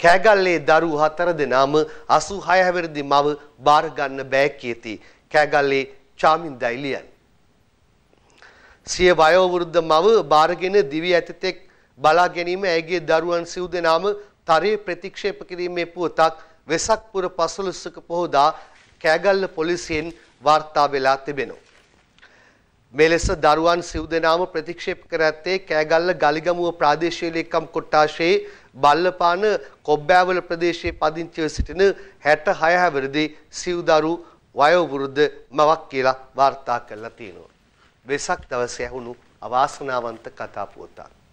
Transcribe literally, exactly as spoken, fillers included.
කෑගල්ලේ දරු හතර දෙනාම අසූ හය හැවිරිදි මව බාර ගන්න බෑ කියති කෑගල්ලේ චාමින් දෛලියන්. සිය වයෝවෘද්ධ මව බාරගෙන දිවි ඇතිතෙක් බලා ගැනීම ඇගේ දරුවන් සිව් දෙනාම තරයේ ප්‍රතික්ෂේප කිරීමේ පුවතක් වෙසක් පුර පසළොස්වක පොහොදා කෑගල්ල පොලිසියෙන් වාර්තා වෙලා තිබෙනවා. මෙලෙස දරුවන් සිව් දෙනාම ප්‍රතික්ෂේප කර ඇත්තේ කෑගල්ල ගලිගමුව ප්‍රාදේශීය ලේකම් කොට්ටාශයේ බල්ලපාන කොබ්බෑවල ප්‍රදේශයේ පදිංචිව සිටින හැට හය හැවිරිදි සිව් දරු වයෝවෘද්ධ මවක් කියලා වාර්තා කරලා තියෙනවා. වෙසක් දවසේ ඇහුණු අවාසනාවන්ත කතා පුවතක්.